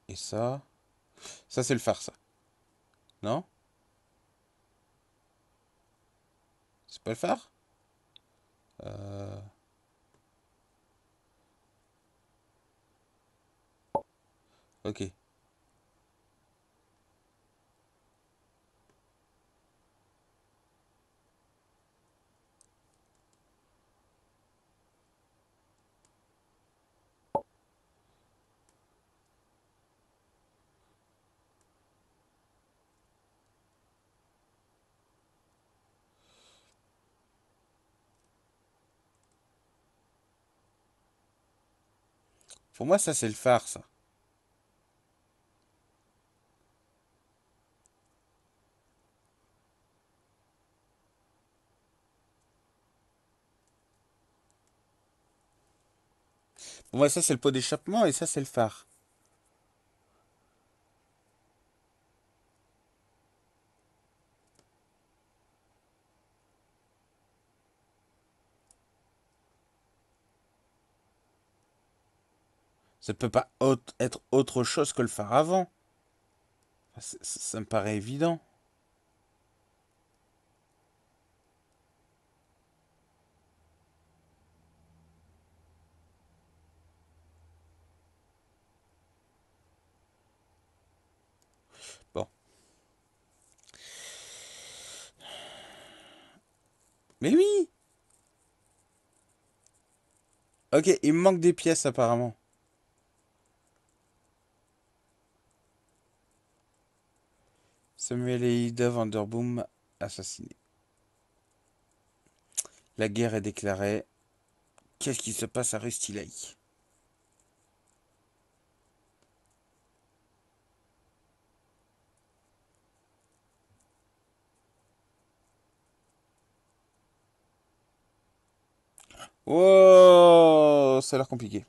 Et ça... Ça, c'est le phare, ça. Non? C'est pas le phare? Euh... Ok. Pour moi, ça, c'est le phare, ça. Pour moi, ça, c'est le pot d'échappement et ça, c'est le phare. Ça peut pas être autre chose que le phare avant. Ça me paraît évident. Bon. Mais oui! Ok, il me manque des pièces, apparemment. Samuel et Ida Vanderboom assassinés. La guerre est déclarée. Qu'est-ce qui se passe à Rusty Lake? Oh, ça a l'air compliqué.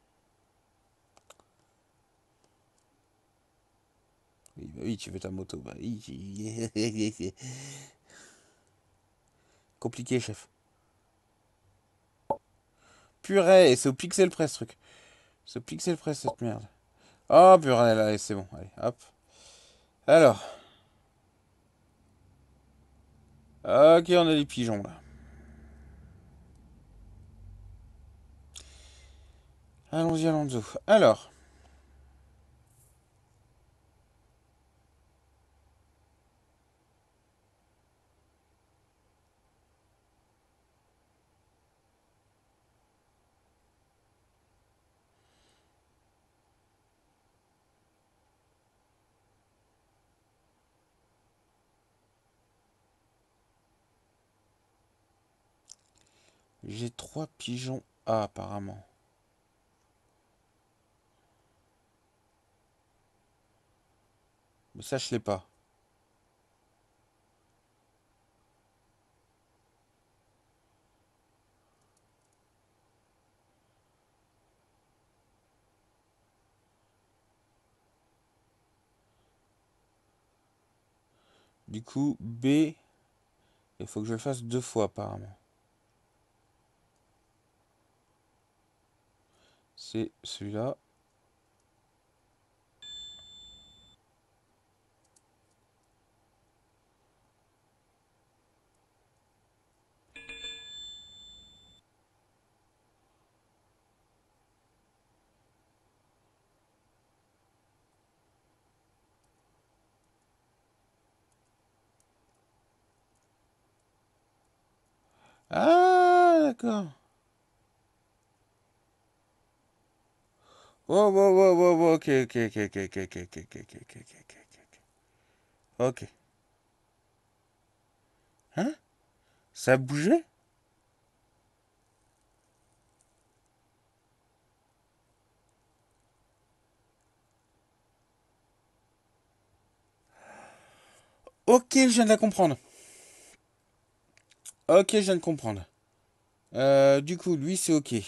Oui, bah oui, tu veux ta moto. Bah oui. Compliqué, chef. Purée, c'est au pixel près ce truc. C'est au pixel près cette merde. Oh purée, là, c'est bon. Allez, hop. Alors. Ok, on a des pigeons là. Allons-y, allons-y. Alors. J'ai trois pigeons A apparemment. Mais ça, je l'ai pas. Du coup, B, il faut que je le fasse deux fois apparemment. C'est celui-là. Ah, d'accord. Wow, wow, wow, wow, wow, ok, ok, ok, ok, ok, ok, ok, ok, ok, ok, ok, ok. Ok. Hein? Ça a bougé? Ok, je viens de la comprendre. Ok, je viens de comprendre. Du coup, lui, c'est ok.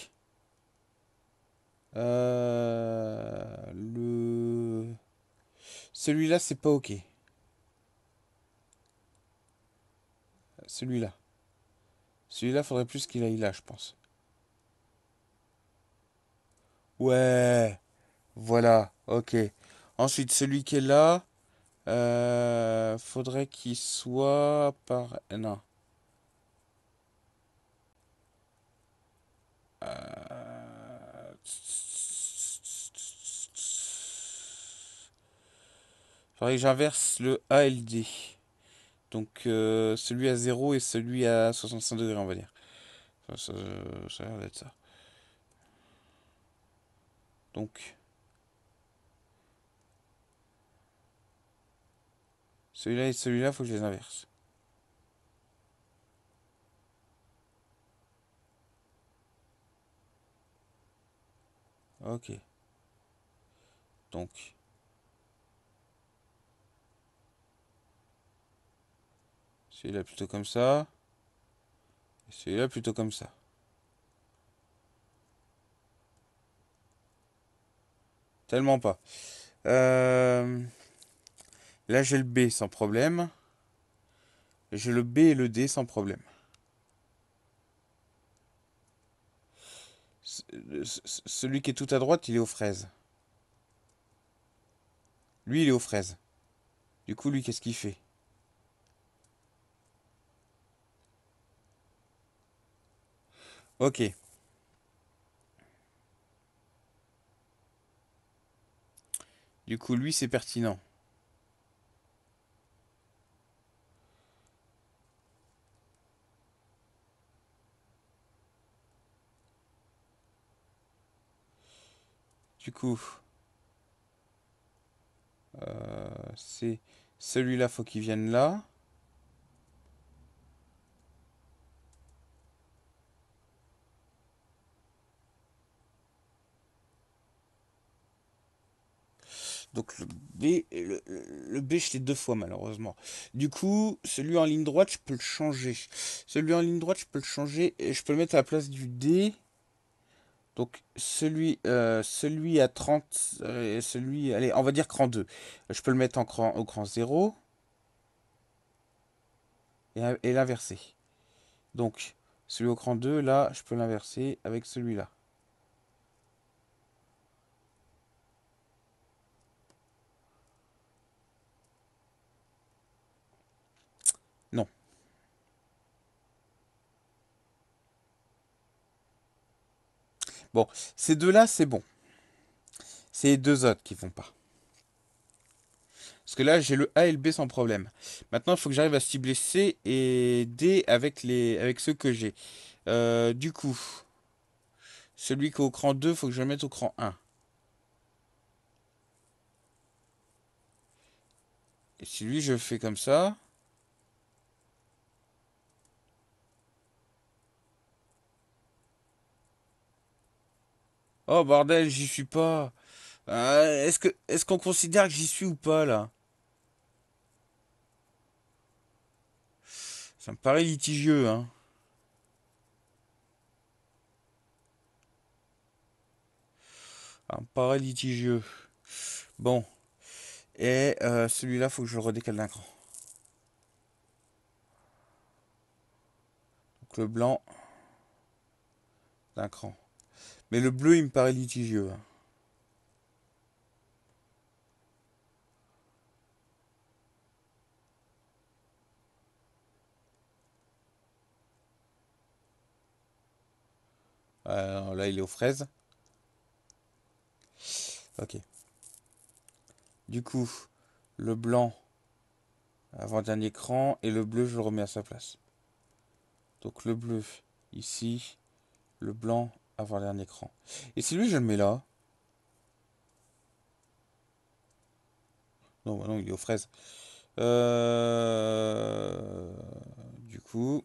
Le... Celui-là, c'est pas ok. Celui-là. Celui-là, faudrait plus qu'il aille là, je pense. Ouais. Voilà. Ok. Ensuite, celui qui est là, faudrait qu'il soit par... Non. Faudrait que j'inverse le A et le D. Donc celui à 0 et celui à 65 degrés, on va dire. Enfin, ça a l'air d'être ça. Donc, celui-là et celui-là, faut que je les inverse. Ok. Donc, celui-là plutôt comme ça. Et celui-là plutôt comme ça. Tellement pas. Euh, Là, j'ai le B sans problème. J'ai le B et le D sans problème. Celui qui est tout à droite, il est aux fraises. Lui, il est aux fraises. Du coup, lui, qu'est-ce qu'il fait? Ok. Du coup, lui, c'est pertinent. Du coup, c'est celui-là, faut qu'il vienne là. Donc le B, je l'ai deux fois malheureusement. Du coup, celui en ligne droite, je peux le changer. Celui en ligne droite, je peux le changer et je peux le mettre à la place du D. Donc celui à 30, celui, allez, on va dire cran 2. Je peux le mettre au cran 0 et l'inverser. Donc celui au cran 2, là, je peux l'inverser avec celui-là. Non. Bon, ces deux-là, c'est bon. C'est les deux autres qui vont pas. Parce que là, j'ai le A et le B sans problème. Maintenant, il faut que j'arrive à cibler C et D avec ceux que j'ai. Du coup, celui qui est au cran 2, il faut que je le mette au cran 1. Et si lui, je fais comme ça... Oh bordel, j'y suis pas. Est-ce qu'on considère que j'y suis ou pas là? Ça me paraît litigieux, hein. Ça me paraît litigieux. Bon. Et celui-là, faut que je le redécale d'un cran. Donc le blanc d'un cran. Mais le bleu, il me paraît litigieux, hein. Là, il est aux fraises. Ok. Du coup, le blanc avant-dernier cran et le bleu, je le remets à sa place. Donc le bleu ici, le blanc avant-dernier cran. Et si lui, je le mets là? Non, bah non, il est aux fraises. Du coup,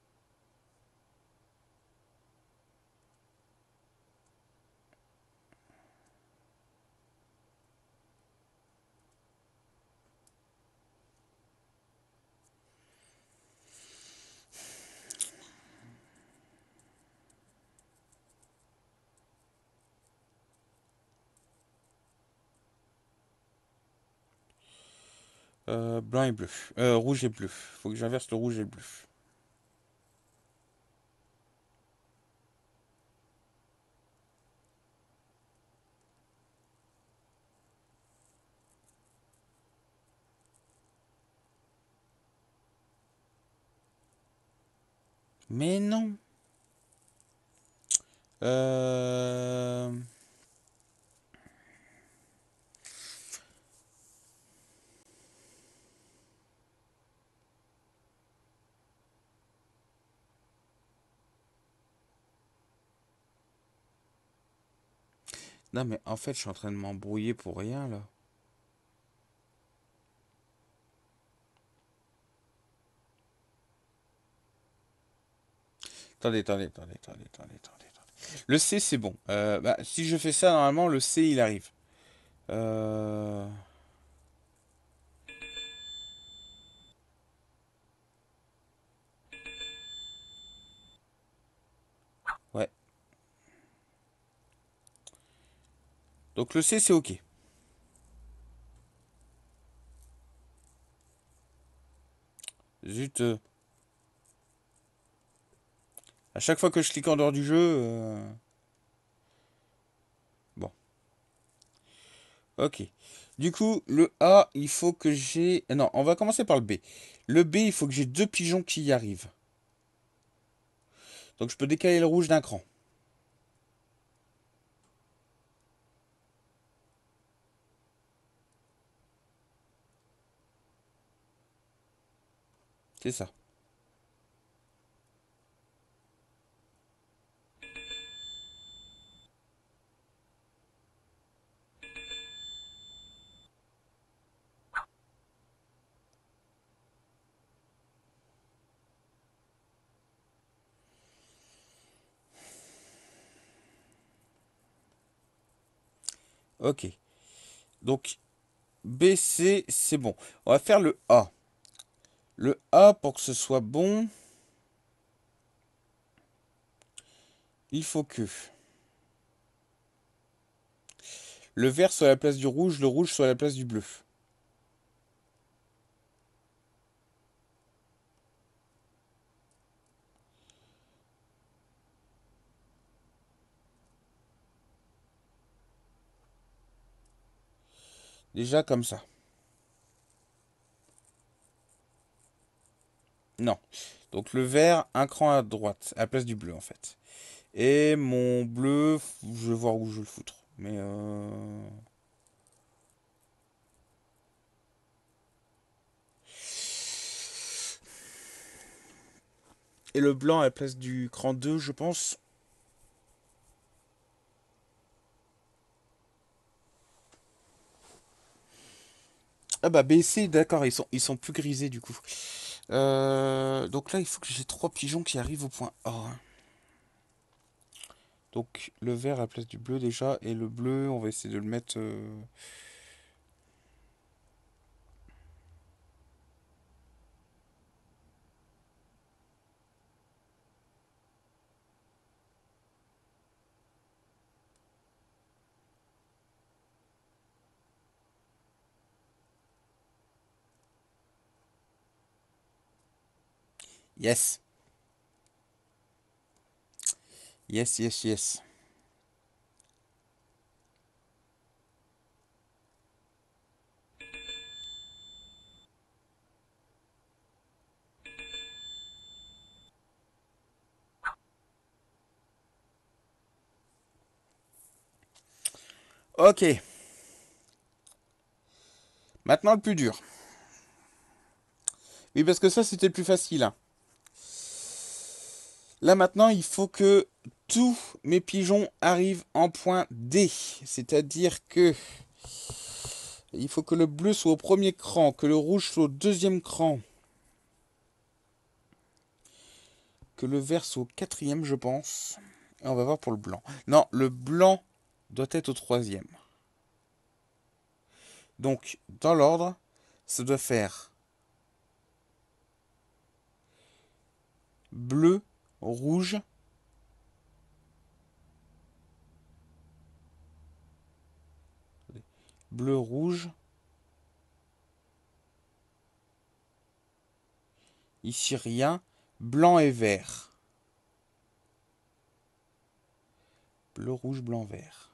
blanc et bleu. Rouge et bleu. Faut que j'inverse le rouge et le bleu. Mais non. Euh... Non, mais en fait, je suis en train de m'embrouiller pour rien, là. Attendez. Le C, c'est bon. Bah, si je fais ça, normalement, le C, il arrive. Euh... Ouais. Donc le C, c'est OK. Zut. À chaque fois que je clique en dehors du jeu... Bon. OK. Du coup, le A, il faut que j'ai... Non, on va commencer par le B. Le B, il faut que j'ai deux pigeons qui y arrivent. Donc je peux décaler le rouge d'un cran. C'est ça. OK. Donc, B, C, c'est bon. On va faire le A. Le A, pour que ce soit bon, il faut que le vert soit à la place du rouge, le rouge soit à la place du bleu. Déjà comme ça. Non. Donc le vert, un cran à droite, à la place du bleu en fait. Et mon bleu, je vais voir où je vais le foutre. Mais Et le blanc à la place du cran 2, je pense. Ah bah B et C, d'accord, ils sont plus grisés du coup. Donc là, il faut que j'ai trois pigeons qui arrivent au point A. Donc le vert à la place du bleu déjà, et le bleu, on va essayer de le mettre... Yes. Yes. Ok. Maintenant le plus dur. Oui, parce que ça, c'était le plus facile, hein. Là maintenant, il faut que tous mes pigeons arrivent en point D. C'est-à-dire que il faut que le bleu soit au premier cran, que le rouge soit au deuxième cran, que le vert soit au quatrième, je pense. Et on va voir pour le blanc. Non, le blanc doit être au troisième. Donc, dans l'ordre, ça doit faire bleu, rouge, bleu, rouge. Ici, rien. Blanc et vert. Bleu, rouge, blanc, vert.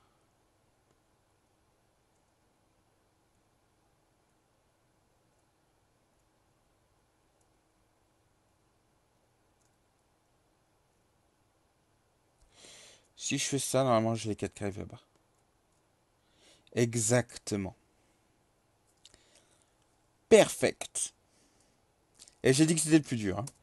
Si je fais ça, normalement, j'ai les 4 qui arrivent là-bas. Exactement. Perfect. Et j'ai dit que c'était le plus dur. Hein.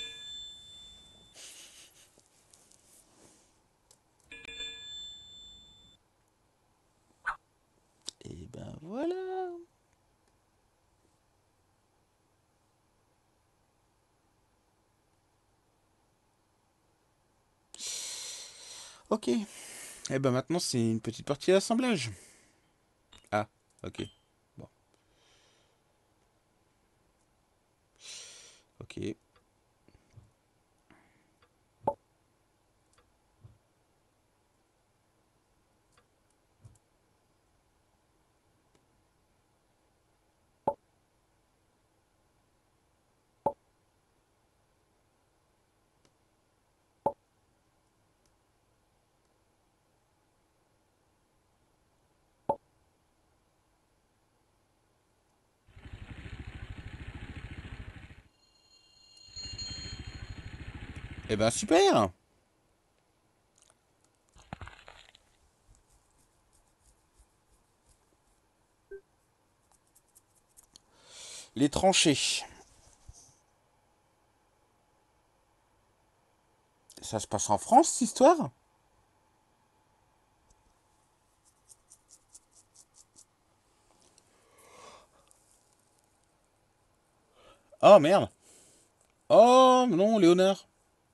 Et ben voilà. Ok. Et ben maintenant, c'est une petite partie d'assemblage. Ah, ok. Bon, ok. Et ben super. Les tranchées. Ça se passe en France, cette histoire? Oh merde. Oh non, Léonard.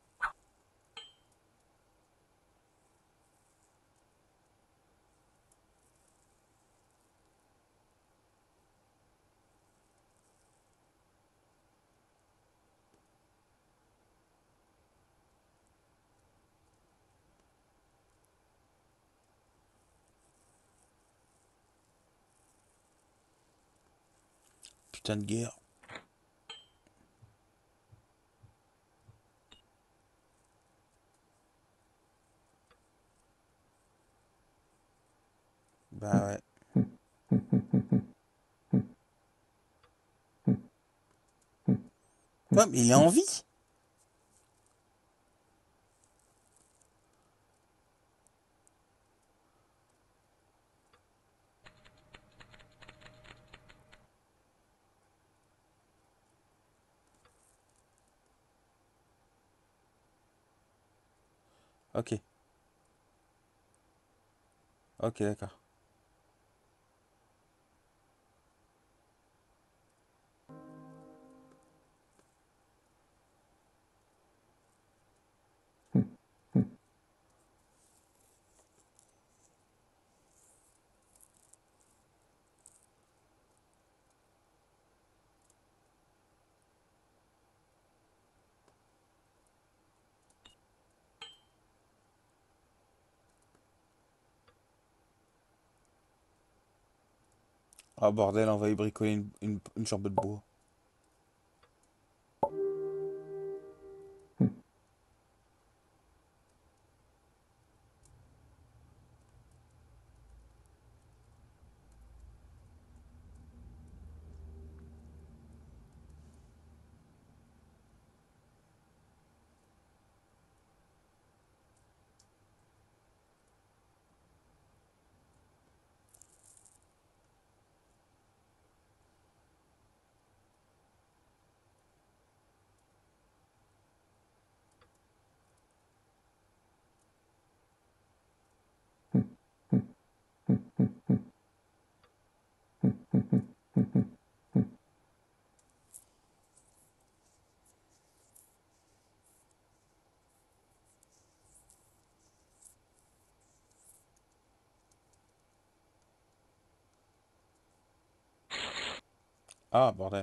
Putain de guerre. Bah ouais. Ouais, mais il est en vie. Ok. Ok, d'accord. Ah bordel, on va y bricoler une jambe de bois. Ah bordel.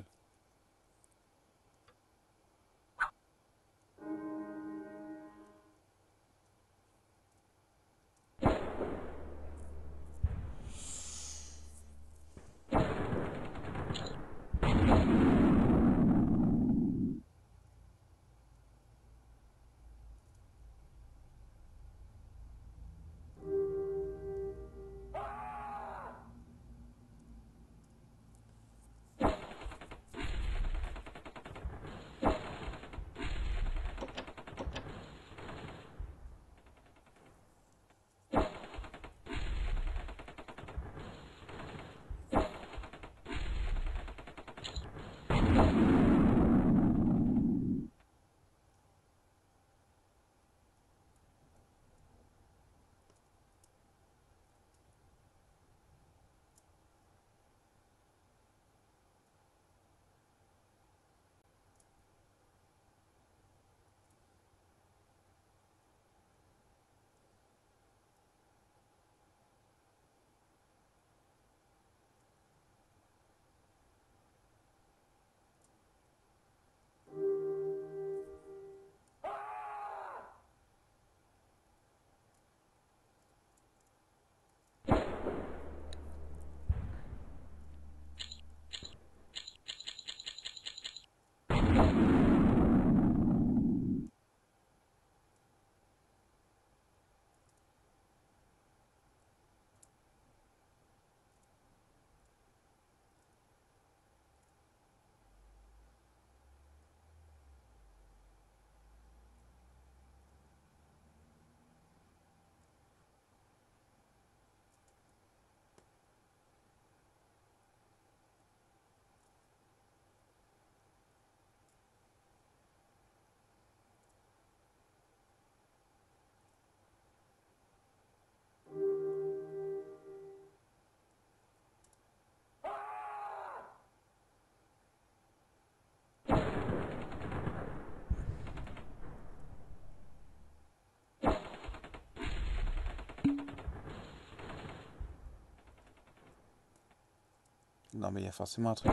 Non, mais il y a forcément un truc.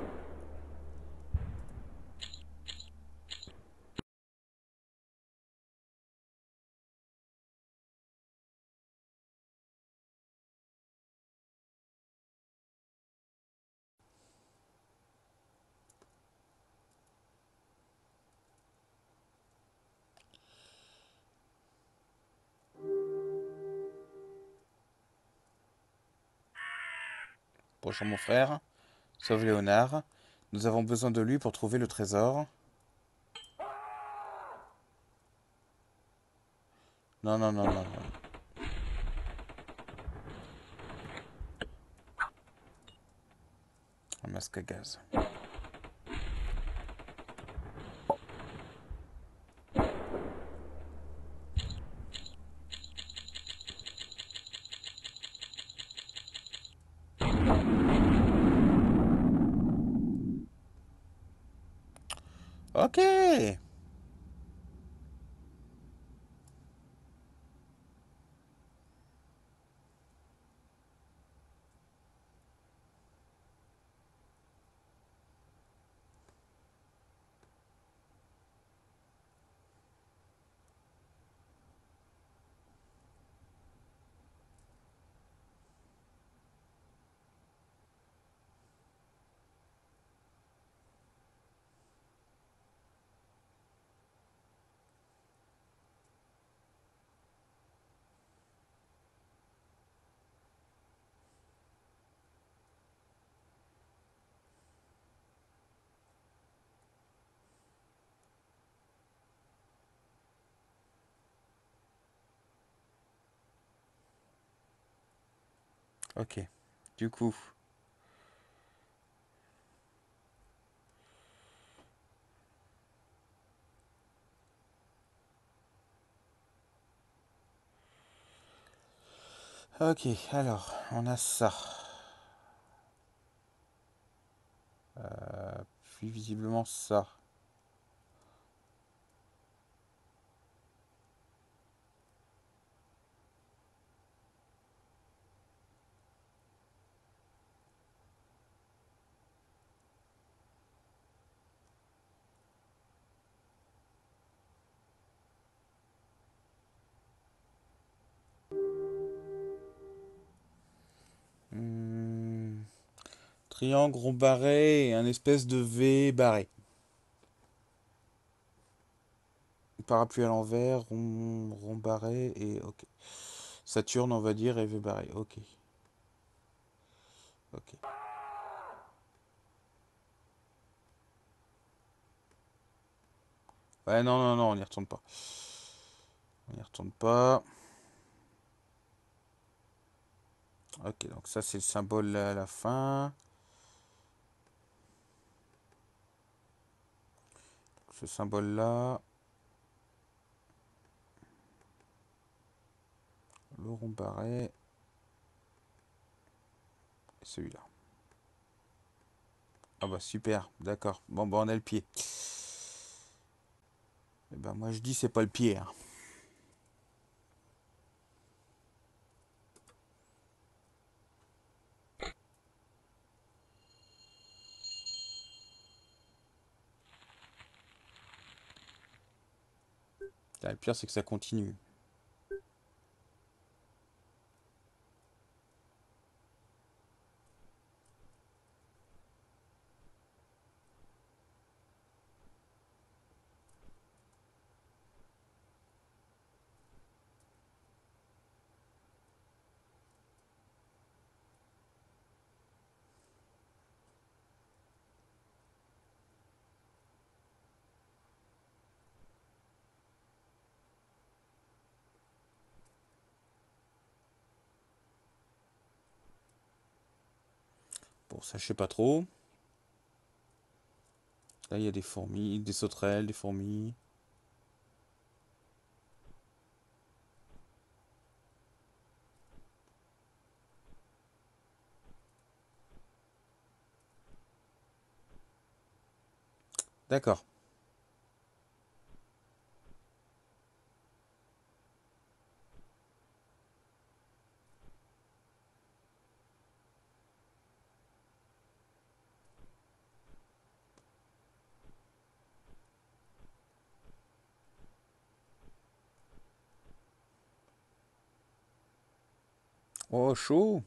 Bonjour mon frère. Sauve Léonard. Nous avons besoin de lui pour trouver le trésor. Non, non, non, non, non. Un masque à gaz. Ok. Ok. Du coup. Ok, alors, on a ça. Puis visiblement ça. Hmm, triangle rond barré et un espèce de V barré. Parapluie à l'envers, rond barré et ok. Saturne, on va dire, et V barré. Ok. Ok. Ouais, non, non, non, on n'y retourne pas. On n'y retourne pas. Ok, donc ça, c'est le symbole à la fin. Ce symbole-là. Le rond barré. Et celui-là. Ah bah super, d'accord. Bon bah on a le pied. Et ben moi je dis c'est pas le pied, hein. Là, le pire c'est que ça continue. Bon ça je sais pas trop. Là il y a des fourmis, des sauterelles, des fourmis. D'accord. Oh, chaud.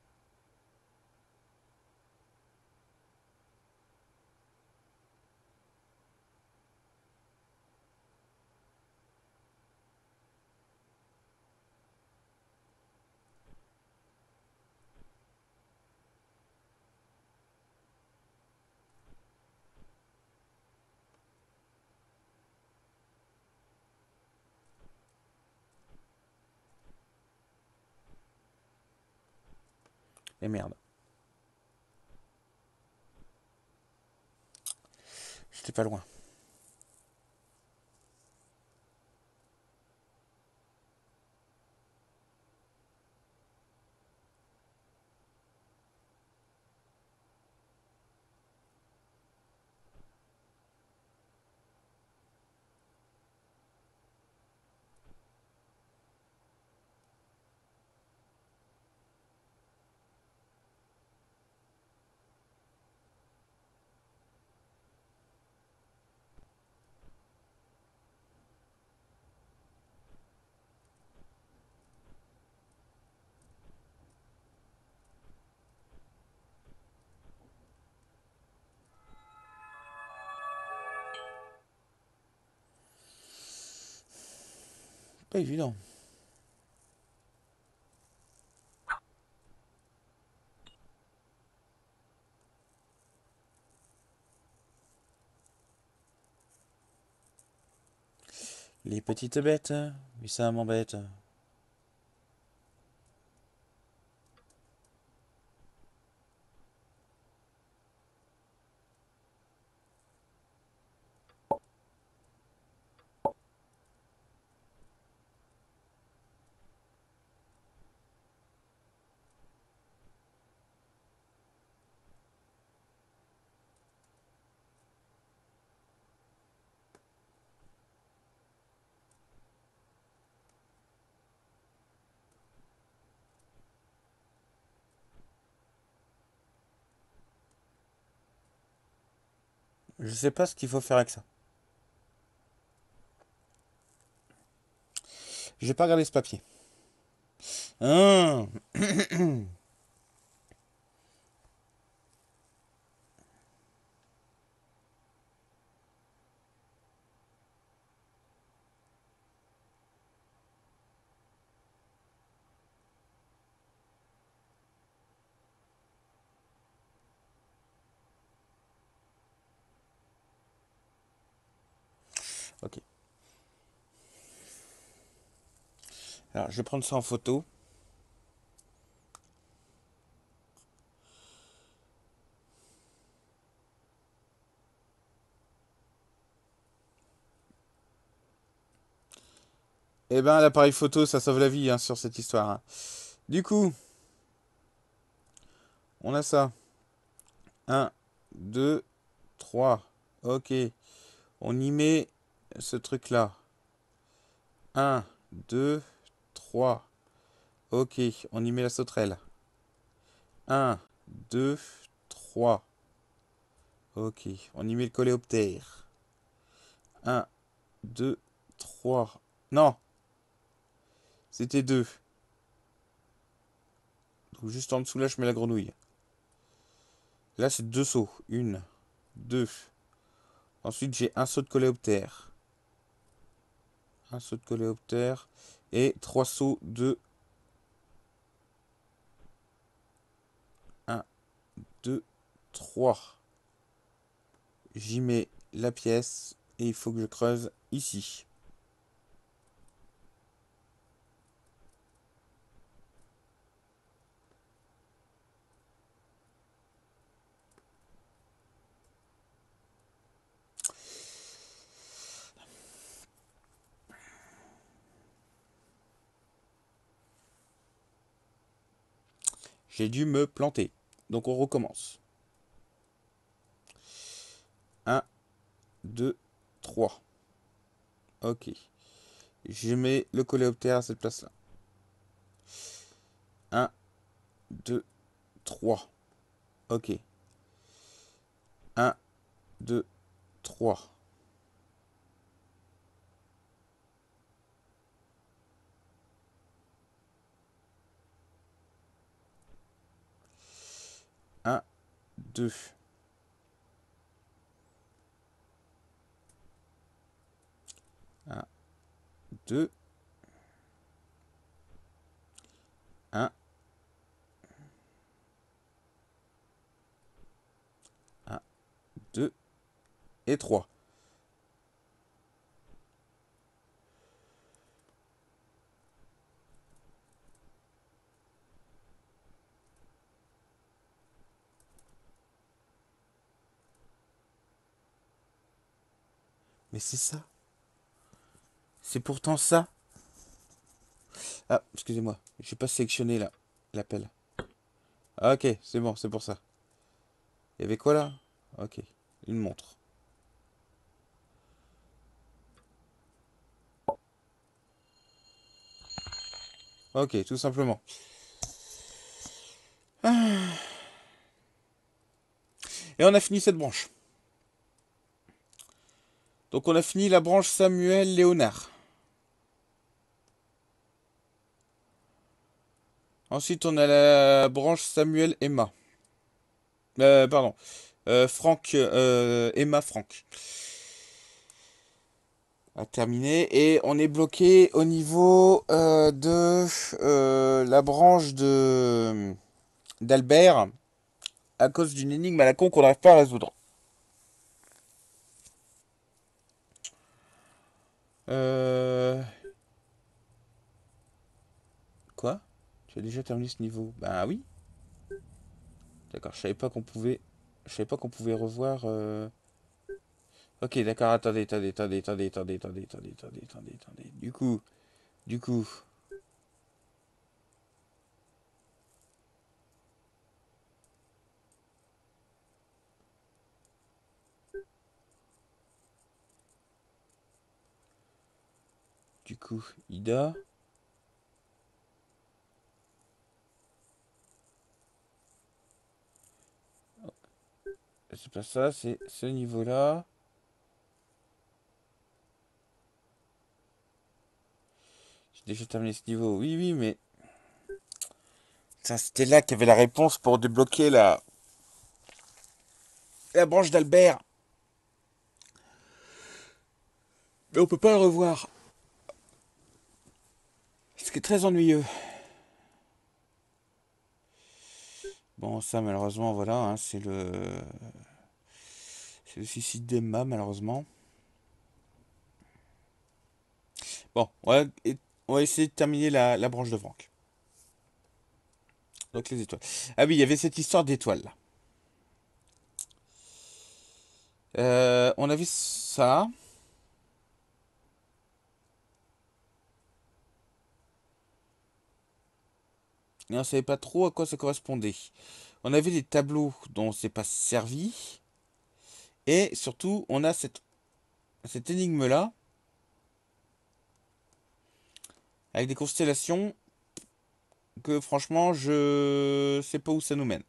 Et merde. J'étais pas loin. Pas évident. Les petites bêtes, oui ça m'embête. Je sais pas ce qu'il faut faire avec ça. J'ai pas regardé ce papier. Ah. Ok. Alors, je vais prendre ça en photo. Eh ben, l'appareil photo, ça sauve la vie hein, sur cette histoire, hein. Du coup, on a ça. Un, 2, 3. Ok. On y met ce truc-là. Un, 2, 3. Ok. On y met la sauterelle. Un, 2, 3. Ok. On y met le coléoptère. Un, 2, 3. Non, c'était 2. Donc juste en dessous là, je mets la grenouille. Là, c'est 2 sauts. Une, 2. Ensuite, j'ai un saut de coléoptère. Un saut de coléoptère. Et 3 sauts de un, 2, 3. J'y mets la pièce. Et il faut que je creuse ici. J'ai dû me planter. Donc on recommence. Un, 2, 3. Ok. Je mets le coléoptère à cette place-là. Un, 2, 3. Ok. Un, 2, 3. 2. 1, 2. 1, 1, 2 et 3. Mais c'est ça. C'est pourtant ça. Ah, excusez-moi. J'ai pas sélectionné l'appel. Ah, ok, c'est bon, c'est pour ça. Il y avait quoi là? Ok, une montre. Ok, tout simplement. Et on a fini cette branche. Donc on a fini la branche Samuel Léonard. Ensuite on a la branche Samuel Emma. Pardon. Franck Emma Franck. À terminer. Et on est bloqué au niveau de la branche de d'Albert à cause d'une énigme à la con qu'on n'arrive pas à résoudre. Euh... Quoi? Tu as déjà terminé ce niveau? Bah oui. D'accord, je savais pas qu'on pouvait. Je savais pas qu'on pouvait revoir. Ok, d'accord, attendez. Du coup. Ida. C'est pas ça, c'est ce niveau-là. J'ai déjà terminé ce niveau. Oui, oui, mais. Ça, c'était là qu'il y avait la réponse pour débloquer la branche d'Albert. Mais on peut pas le revoir. Ce qui est très ennuyeux. Bon, ça, malheureusement, voilà, hein, c'est le suicide d'Emma, malheureusement. Bon, on va essayer de terminer la branche de Franck. Donc les étoiles. Ah oui, il y avait cette histoire d'étoiles là. On avait ça. Et on savait pas trop à quoi ça correspondait. On avait des tableaux dont on s'est pas servi. Et surtout, on a cette énigme-là, avec des constellations que franchement, je sais pas où ça nous mène.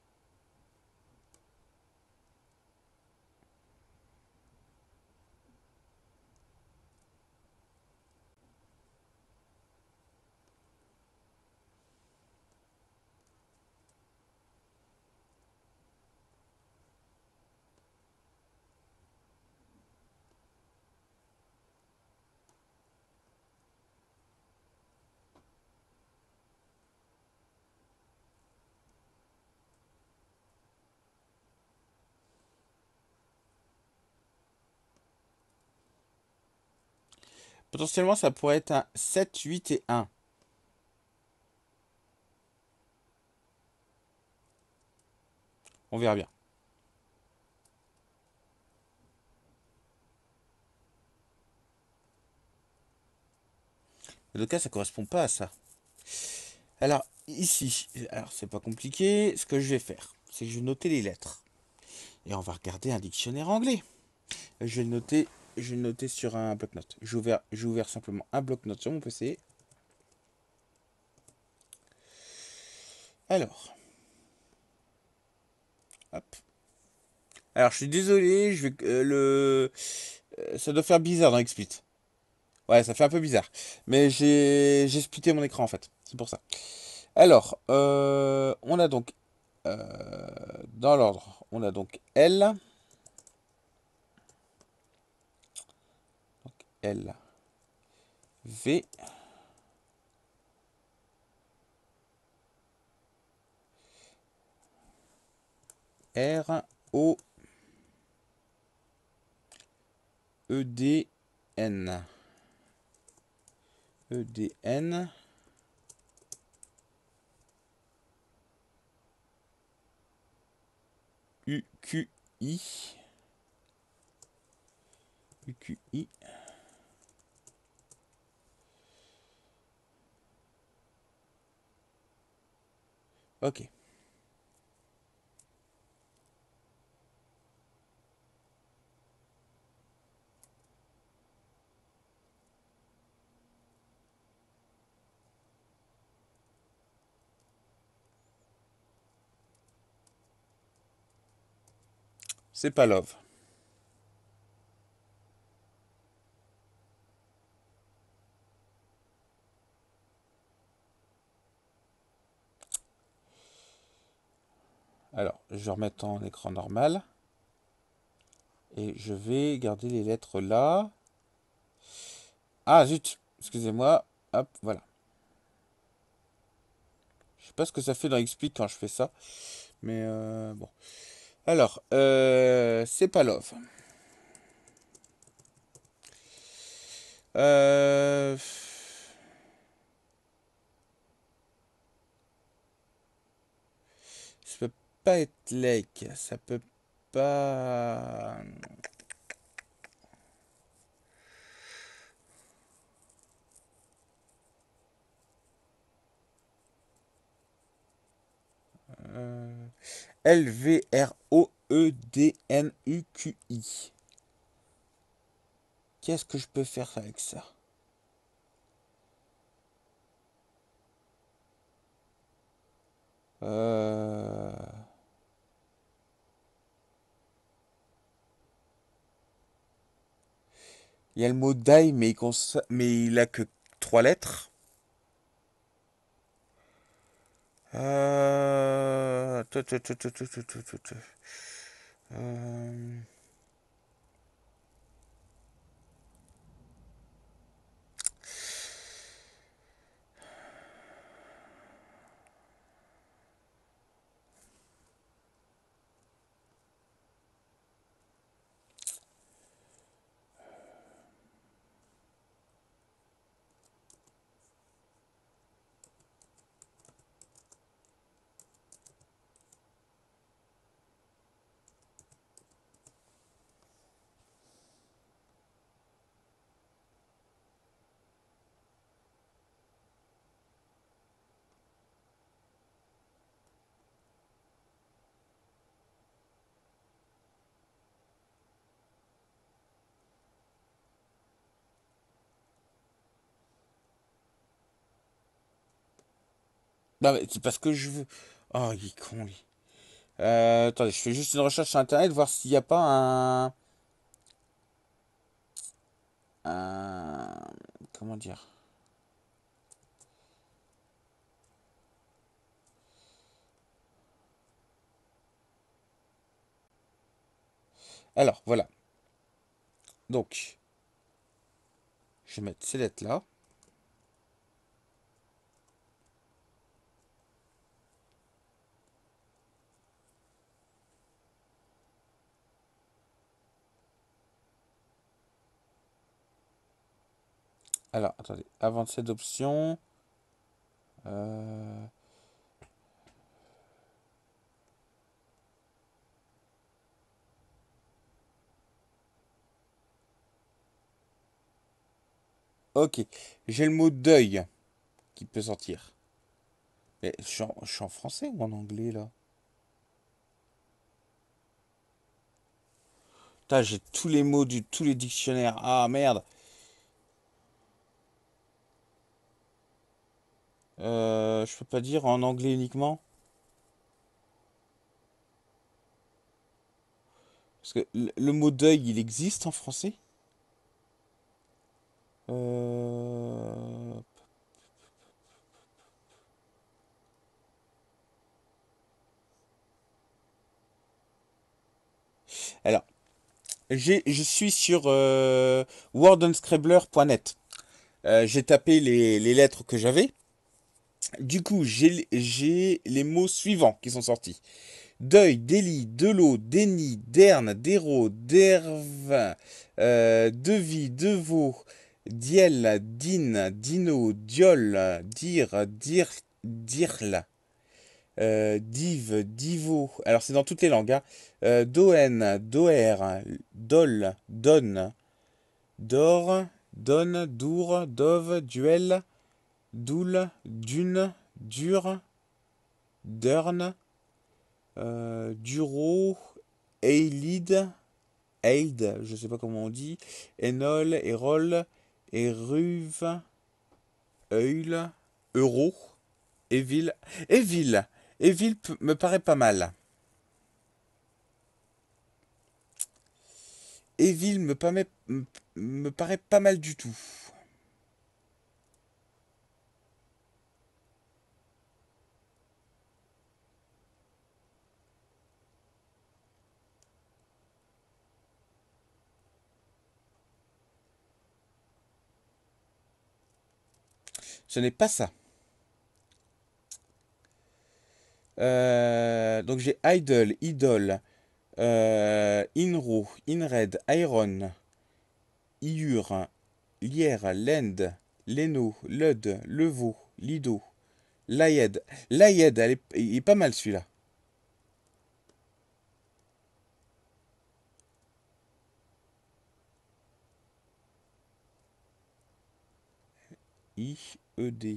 Potentiellement, ça pourrait être un 7, 8 et 1. On verra bien. Mais le cas, ça correspond pas à ça. Alors, ici, alors c'est pas compliqué. Ce que je vais faire, c'est que je vais noter les lettres. Et on va regarder un dictionnaire anglais. Je vais le noter, je vais le noter sur un bloc-notes. J'ai ouvert simplement un bloc-notes sur mon PC. Alors, hop. Alors, je suis désolé, je vais ça doit faire bizarre dans XSplit. Ouais, ça fait un peu bizarre. Mais j'ai splitté mon écran en fait. C'est pour ça. Alors, on a donc dans l'ordre, on a donc L. Donc L, V, R, O, E, D, N. E, D, N. U, Q, I. U, Q, I. Ok. C'est pas love. Alors, je vais remettre en écran normal. Et je vais garder les lettres là. Ah, zut. Excusez-moi. Hop, voilà. Je sais pas ce que ça fait dans Explique quand je fais ça. Mais bon. Alors, c'est pas love. Euh... Ça peut pas être Lake. Ça peut pas... Euh, Lvroednuqi. Qu'est-ce que je peux faire avec ça? Euh... Il y a le mot die, mais il a que trois lettres. Euh... tu- tu- tu- tu- tu- tu- tu- tu- tu. Euh, Non, mais c'est parce que je veux. Oh, il est con, lui. Attendez, je fais juste une recherche sur internet, voir s'il n'y a pas un. Comment dire? Alors, voilà. Donc, je vais mettre ces lettres-là. Alors, attendez. Avancer d'options. Euh, Ok. J'ai le mot deuil qui peut sortir. Mais je suis en français ou en anglais, là? Putain, j'ai tous les mots tous les dictionnaires. Ah, merde. Je peux pas dire en anglais uniquement? Parce que le mot deuil, il existe en français? Euh... Alors, je suis sur wordandscribbler.net. J'ai tapé les lettres que j'avais. Du coup, j'ai les mots suivants qui sont sortis. Deuil, délit, delot, déni, derne, déro, derve, devis, deveau, diel, dine, dino, diol, dire, dirle, div, divo. Alors c'est dans toutes les langues, hein. Doen, doer, dol, donne, dor, donne, dour, dove, duel, doule, dune, dur, derne, Duro, Eilid, Eid, je sais pas comment on dit, Enol, Erol, Eruv, Eul, Euro, Evil, Evil, Evil me paraît pas mal. Evil me paraît pas mal du tout. Ce n'est pas ça. Donc j'ai idle, idol, inro, inred, iron, iur, lier, lend, leno, lud, levo, lido. L'Aïed. L'Aïed, il est pas mal celui-là. I-E-D.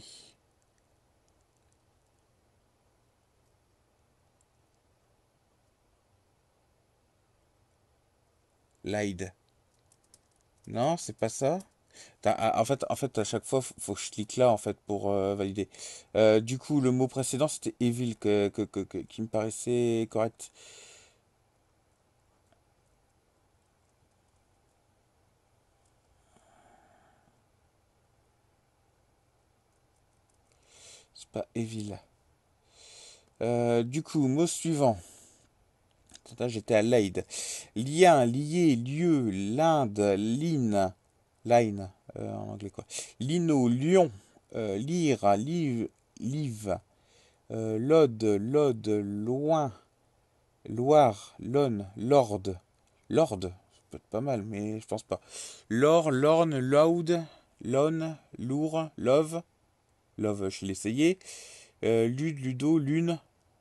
L'Aïd. Non, c'est pas ça. En fait, à chaque fois, faut que je clique là, en fait, pour valider. Du coup, le mot précédent, c'était Evil, qui me paraissait correct. C'est pas Evil. Du coup, mot suivant. Attends, j'étais à l'Aïd. Lien, lié, lieu, l'Inde, line, en anglais quoi. Lino, lion, lire, live, l'ode, loin, Loire, l'on, lord. Lord, ça peut être pas mal, mais je pense pas. Lore, lorne, loud, lone, lourd, love. Love, je l'ai essayé. Lude, ludo, lune.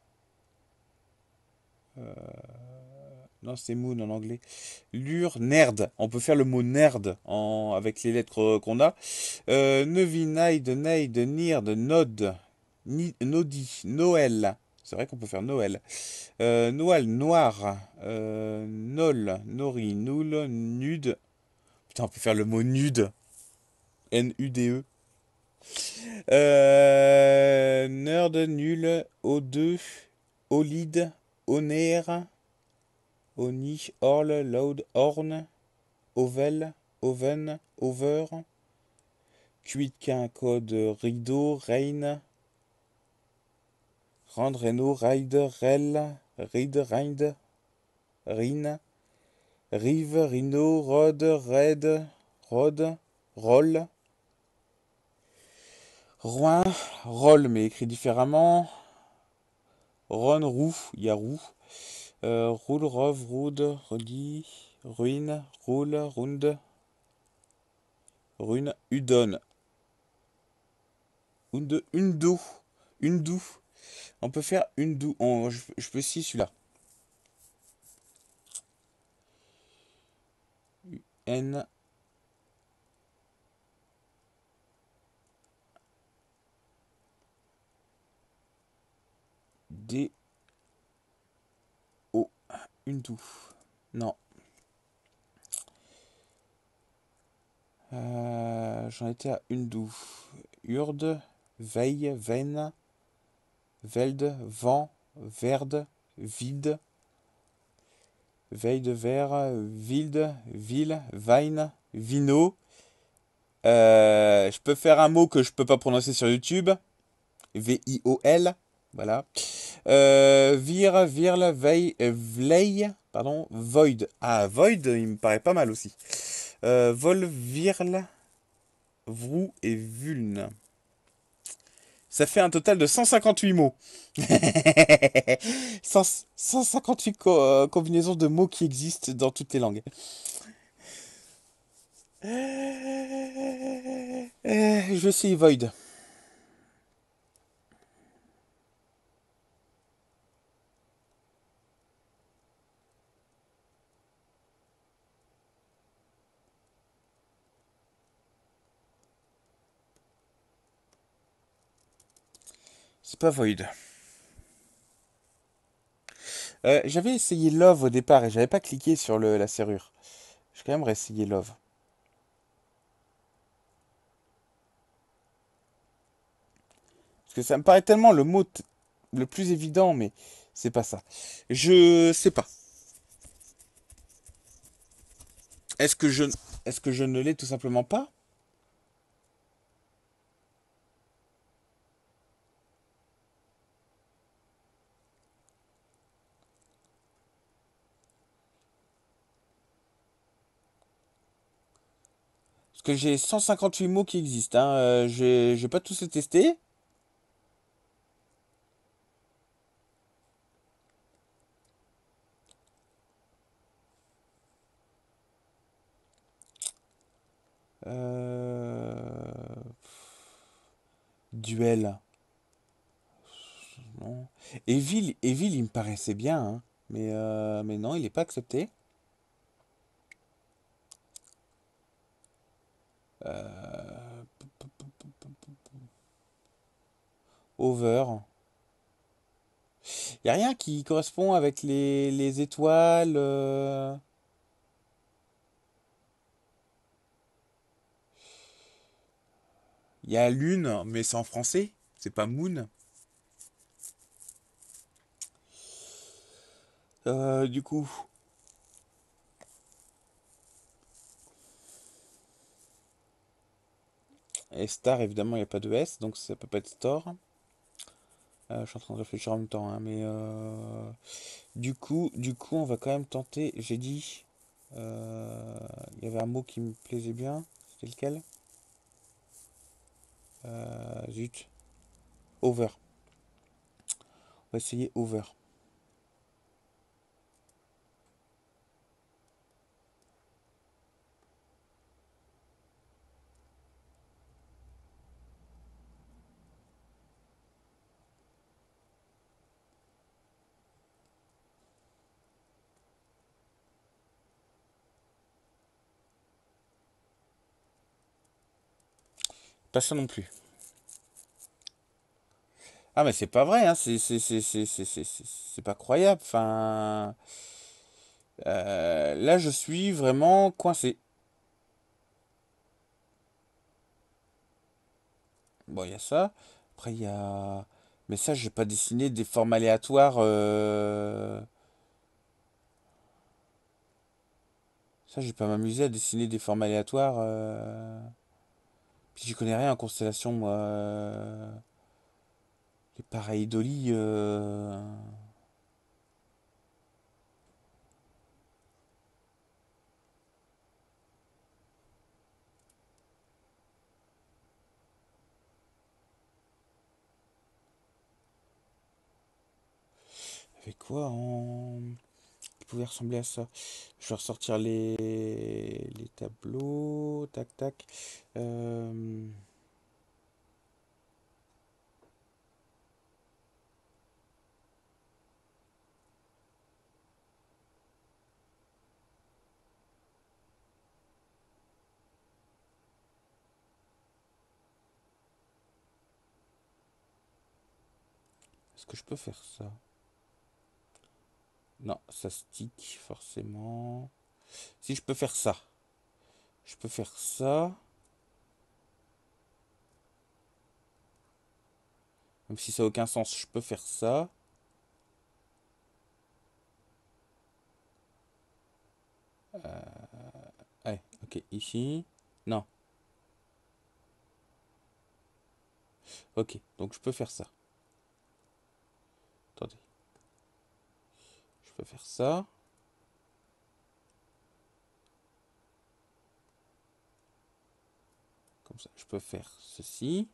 Non, c'est moon en anglais. Lure, nerd. On peut faire le mot nerd avec les lettres qu'on a. Nevi, naid, neid, nird, node, nodi, Noël. C'est vrai qu'on peut faire Noël. Noël, noir. Nol, nori, noul, nude. Putain, on peut faire le mot nude. N-U-D-E. Nerd, nul, O2, Olide, Oner, Oni, Orle, Loud, Horn, Ovel, Oven, Over, Cuitquin, Code, Rideau, Reine, Rendre, Reno, Ride, Rel, Ride, Rind, Rine, Rive, Rhino, Rod, Red, Rod, Roll, Rouen, Roll mais écrit différemment, Ron, Roux, il y a Roux, Roule, Rove, Rude, Rudi, Ruine, Roule, Runde, Rune, Udon, Undo, Undu. On peut faire Undu. Je peux essayer celui-là. N. D. O. Undu. Non. J'en étais à Undu. Urde, Veille, Veine, Veld, Vent, Verde, Vide, Veille de Verre, Vilde, Ville, Vine, Vino. Je peux faire un mot que je peux pas prononcer sur YouTube. V-I-O-L. Voilà. Virle, Veille, Vleille, Pardon, Void. Ah, Void, il me paraît pas mal aussi. Vol, Virl, Vrou et Vuln. Ça fait un total de 158 mots. 158 combinaisons de mots qui existent dans toutes les langues. Je vais essayer Void. C'est pas Void. J'avais essayé Love au départ et j'avais pas cliqué sur la serrure. Je vais quand même réessayer Love. Parce que ça me paraît tellement le mot le plus évident, mais c'est pas ça. Je sais pas. Est-ce que je, est-ce que je ne l'ai tout simplement pas? Parce que j'ai 158 mots qui existent, hein. J'ai pas tous les testés. Euh, Duel. Non. Evil, il me paraissait bien, hein. Mais non, il n'est pas accepté. Euh, Over. Il n'y a rien qui correspond avec les étoiles. Il y a lune, mais c'est en français. C'est pas moon. Du coup, et star, évidemment, il n'y a pas de S, donc ça peut pas être store. Je suis en train de réfléchir en même temps, hein, mais du coup, on va quand même tenter. J'ai dit, il y avait un mot qui me plaisait bien. C'était lequel? Zut. Over. On va essayer over. Pas ça non plus. Ah, mais c'est pas vrai, hein. C'est pas croyable. Enfin, là, je suis vraiment coincé. Bon, il y a ça. Après, il y a. Mais ça, j'ai pas dessiné des formes aléatoires. Ça, je vais pas m'amuser à dessiner des formes aléatoires. Puis j'y connais rien en constellation, moi. Les pareidolies. Avec quoi en. Qui pouvait ressembler à ça? Je vais ressortir les tableaux. Tac, tac. Euh, Est-ce que je peux faire ça? Non, ça stick forcément. Si je peux faire ça. Je peux faire ça. Même si ça n'a aucun sens, je peux faire ça. Ouais, ok, ici. Non, ok, donc je peux faire ça. Attendez, je peux faire ça. comme ça. Je peux faire ceci.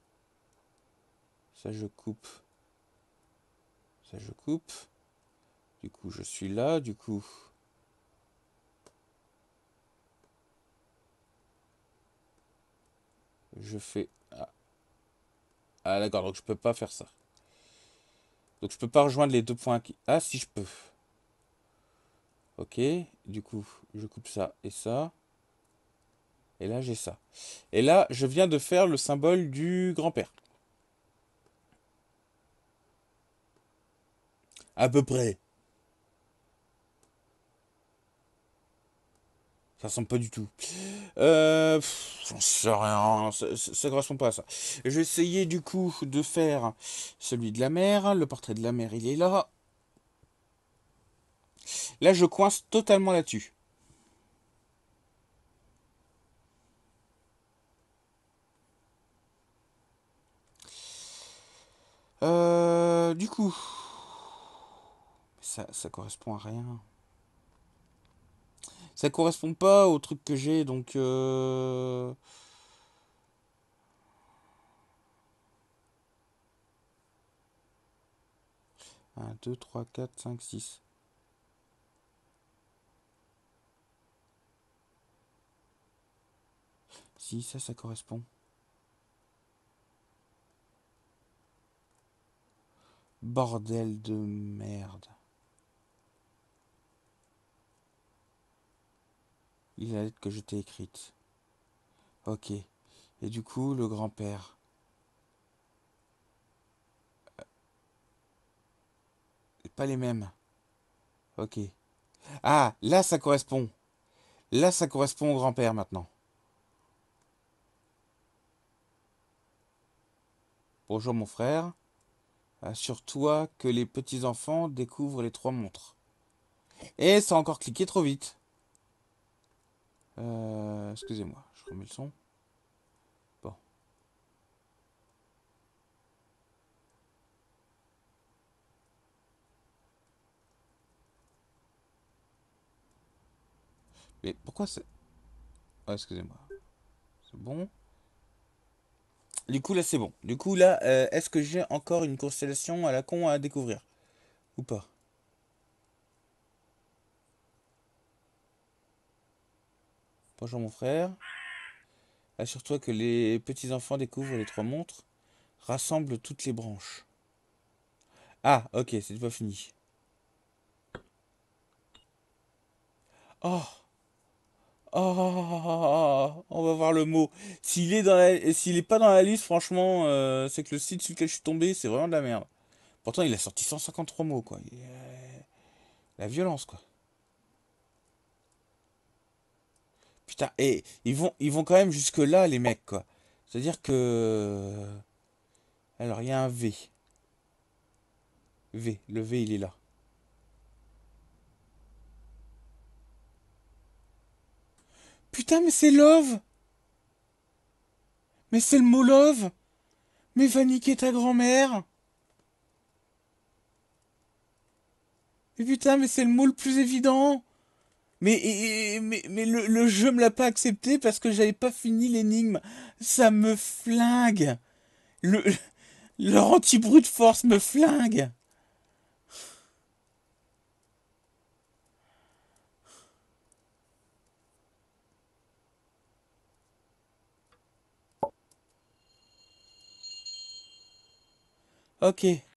Ça, je coupe. Ça, je coupe. Du coup, je suis là. Du coup, je fais... Ah, d'accord, donc je peux pas faire ça. Donc je peux pas rejoindre les deux points qui... Ah, si je peux. Ok, du coup, je coupe ça et ça. Et là, j'ai ça. Et là, je viens de faire le symbole du grand-père. À peu près. Ça ressemble pas du tout. J'en sais rien. Ça correspond pas à ça. Je vais essayer du coup de faire celui de la mer. Le portrait de la mer, il est là. Là, je coince totalement là-dessus. Du coup, ça correspond à rien. Ça correspond pas au truc que j'ai, donc... 1, 2, 3, 4, 5, 6. Si, ça correspond. Bordel de merde. Il la lettre que je t'ai écrite. Ok. Et du coup, le grand-père. Pas les mêmes. Ok. Ah, là, ça correspond. Là, ça correspond au grand-père maintenant. Bonjour mon frère. Assure-toi que les petits-enfants découvrent les trois montres. Et ça a encore cliqué trop vite. Excusez-moi, je remets le son. Bon. Mais pourquoi c'est... Ah, excusez-moi. C'est bon. Du coup, là, c'est bon. Du coup, là, est-ce que j'ai encore une constellation à la con à découvrir? Ou pas? Bonjour mon frère. Assure-toi que les petits-enfants découvrent les trois montres. Rassemble toutes les branches. Ah, ok, c'est pas fini. Oh, oh, on va voir le mot. S'il est pas dans la liste, franchement, c'est que le site sur lequel je suis tombé, c'est vraiment de la merde. Pourtant, il a sorti 153 mots, quoi. La violence, quoi. Putain, et ils vont quand même jusque là, les mecs, quoi. C'est-à-dire que... Alors, il y a un V. V, le V, il est là. Putain, mais c'est love! Mais c'est le mot love! Mais va niquer ta grand-mère! Mais putain, mais c'est le mot le plus évident! Mais le jeu me l'a pas accepté parce que j'avais pas fini l'énigme. Ça me flingue. Le, leur anti-brute force me flingue. Ok.